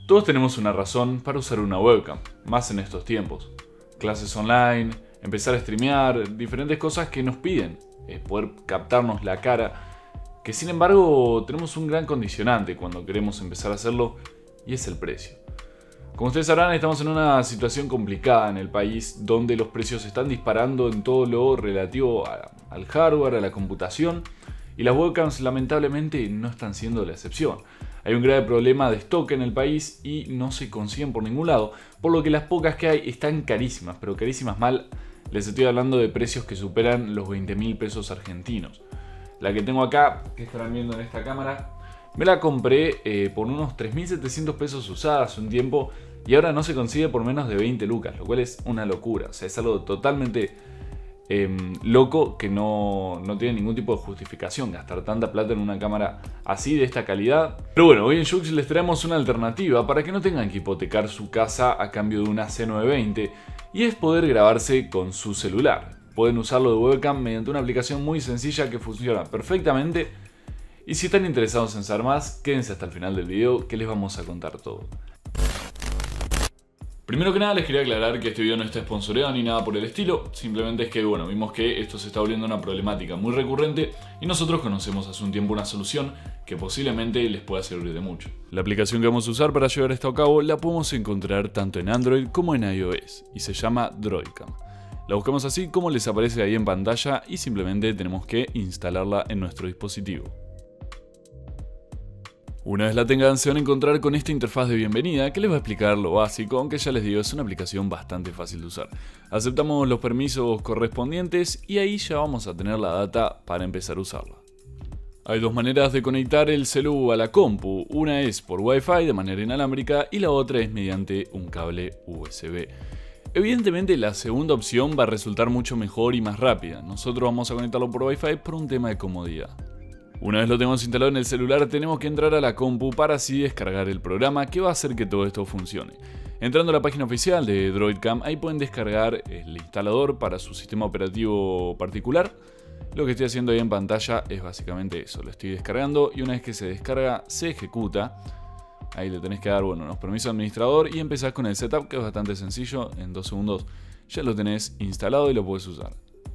Todos tenemos una razón para usar una webcam, más en estos tiempos. Clases online, empezar a streamear, diferentes cosas que nos piden poder captarnos la cara, que sin embargo tenemos un gran condicionante cuando queremos empezar a hacerlo, y es el precio. Como ustedes sabrán, estamos en una situación complicada en el país donde los precios están disparando en todo lo relativo al hardware, a la computación, y las webcams lamentablemente no están siendo la excepción. Hay un grave problema de stock en el país y no se consiguen por ningún lado, por lo que las pocas que hay están carísimas, pero carísimas mal. Les estoy hablando de precios que superan los 20.000 pesos argentinos. La que tengo acá, que estarán viendo en esta cámara, me la compré por unos 3.700 pesos usada hace un tiempo y ahora no se consigue por menos de 20 lucas, lo cual es una locura. O sea, es algo totalmente loco que no tiene ningún tipo de justificación gastar tanta plata en una cámara así de esta calidad. Pero bueno, hoy en Jux les traemos una alternativa para que no tengan que hipotecar su casa a cambio de una C920 y es poder grabarse con su celular. Pueden usarlo de webcam mediante una aplicación muy sencilla que funciona perfectamente. Y si están interesados en saber más, quédense hasta el final del video que les vamos a contar todo. Primero que nada les quería aclarar que este video no está sponsoreado ni nada por el estilo. Simplemente es que bueno, vimos que esto se está volviendo una problemática muy recurrente y nosotros conocemos hace un tiempo una solución que posiblemente les pueda servir de mucho. La aplicación que vamos a usar para llevar esto a cabo la podemos encontrar tanto en Android como en iOS y se llama Droidcam. La buscamos así como les aparece ahí en pantalla y simplemente tenemos que instalarla en nuestro dispositivo. Una vez la tengan, se van a encontrar con esta interfaz de bienvenida que les va a explicar lo básico, aunque ya les digo, es una aplicación bastante fácil de usar. Aceptamos los permisos correspondientes y ahí ya vamos a tener la data para empezar a usarla. Hay dos maneras de conectar el celu a la compu, una es por Wi-Fi de manera inalámbrica y la otra es mediante un cable USB. Evidentemente la segunda opción va a resultar mucho mejor y más rápida. Nosotros vamos a conectarlo por Wi-Fi por un tema de comodidad. Una vez lo tenemos instalado en el celular, tenemos que entrar a la compu para así descargar el programa que va a hacer que todo esto funcione. Entrando a la página oficial de Droidcam, ahí pueden descargar el instalador para su sistema operativo particular. Lo que estoy haciendo ahí en pantalla es básicamente eso, lo estoy descargando y una vez que se descarga, se ejecuta. Ahí le tenés que dar unos permisos al administrador y empezás con el setup, que es bastante sencillo. En 2 segundos ya lo tenés instalado y lo podés usar.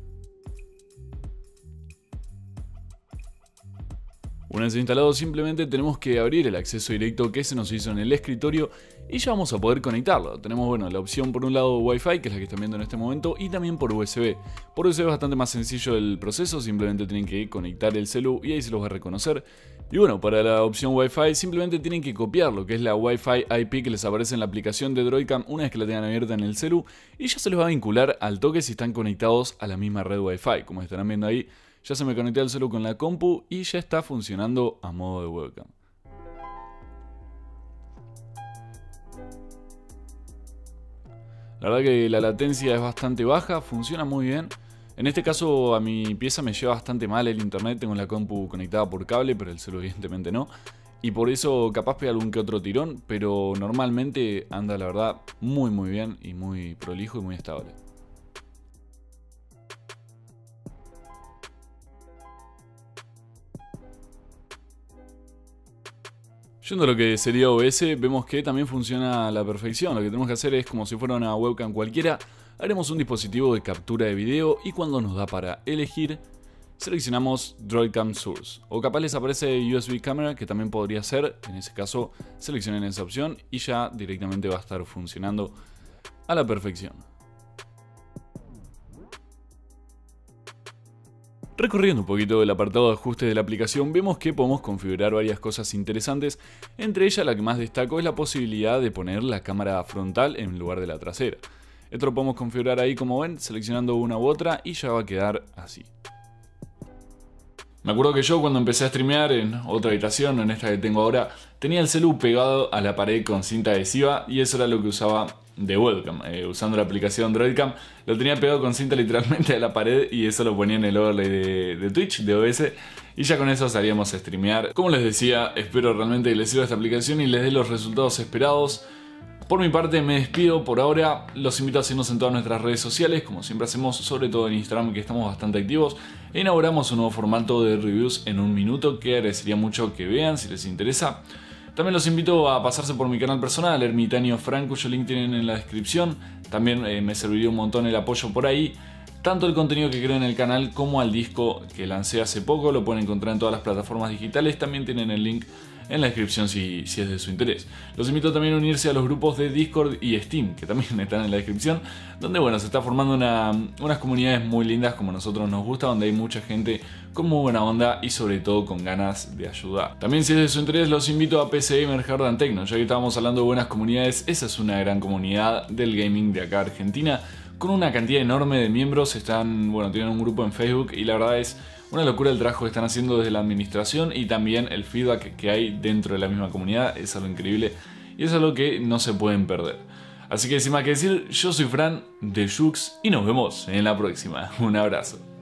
Una vez instalado, simplemente tenemos que abrir el acceso directo que se nos hizo en el escritorio y ya vamos a poder conectarlo. Tenemos la opción por un lado Wi-Fi, que es la que están viendo en este momento, y también por USB. Por USB es bastante más sencillo el proceso, simplemente tienen que conectar el celu y ahí se los va a reconocer. Y bueno, para la opción Wi-Fi simplemente tienen que copiar lo que es la Wi-Fi IP que les aparece en la aplicación de Droidcam una vez que la tengan abierta en el celu y ya se les va a vincular al toque si están conectados a la misma red Wi-Fi. Como estarán viendo ahí, ya se me conecté al celu con la compu y ya está funcionando a modo de webcam. La verdad que la latencia es bastante baja, funciona muy bien. En este caso a mi pieza me lleva bastante mal el internet, tengo la compu conectada por cable, pero el celu evidentemente no. Y por eso capaz pega algún que otro tirón, pero normalmente anda la verdad muy bien y muy prolijo y muy estable. Yendo a lo que sería OBS, vemos que también funciona a la perfección. Lo que tenemos que hacer es, como si fuera una webcam cualquiera, haremos un dispositivo de captura de video y cuando nos da para elegir, seleccionamos Droidcam Source. O capaz les aparece USB Camera, que también podría ser. En ese caso, seleccionen esa opción y ya directamente va a estar funcionando a la perfección. Recorriendo un poquito el apartado de ajustes de la aplicación, vemos que podemos configurar varias cosas interesantes. Entre ellas, la que más destaco es la posibilidad de poner la cámara frontal en lugar de la trasera. Esto lo podemos configurar ahí, como ven, seleccionando una u otra y ya va a quedar así. Me acuerdo que yo cuando empecé a streamear en otra habitación, en esta que tengo ahora, tenía el celu pegado a la pared con cinta adhesiva y eso era lo que usaba de webcam. Usando la aplicación Droidcam, lo tenía pegado con cinta literalmente a la pared y eso lo ponía en el overlay de Twitch, de OBS, y ya con eso salíamos a streamear. Como les decía, espero realmente que les sirva esta aplicación y les dé los resultados esperados. Por mi parte me despido por ahora, los invito a seguirnos en todas nuestras redes sociales, como siempre hacemos, sobre todo en Instagram, que estamos bastante activos, e inauguramos un nuevo formato de reviews en un minuto que agradecería mucho que vean si les interesa. También los invito a pasarse por mi canal personal, Ermitaño Frank, cuyo link tienen en la descripción. También me serviría un montón el apoyo por ahí. Tanto el contenido que creo en el canal como al disco que lancé hace poco lo pueden encontrar en todas las plataformas digitales. También tienen el link en la descripción si es de su interés. Los invito también a unirse a los grupos de Discord y Steam, que también están en la descripción, donde bueno, se está formando unas comunidades muy lindas como a nosotros nos gusta, donde hay mucha gente con muy buena onda y sobre todo con ganas de ayudar. También si es de su interés los invito a PC Gamer Hard and Techno, ya que estábamos hablando de buenas comunidades, esa es una gran comunidad del gaming de acá Argentina, con una cantidad enorme de miembros. Tienen un grupo en Facebook y la verdad es una locura el trabajo que están haciendo desde la administración y también el feedback que hay dentro de la misma comunidad. Es algo increíble y es algo que no se pueden perder. Así que sin más que decir, yo soy Fran de Jux y nos vemos en la próxima. Un abrazo.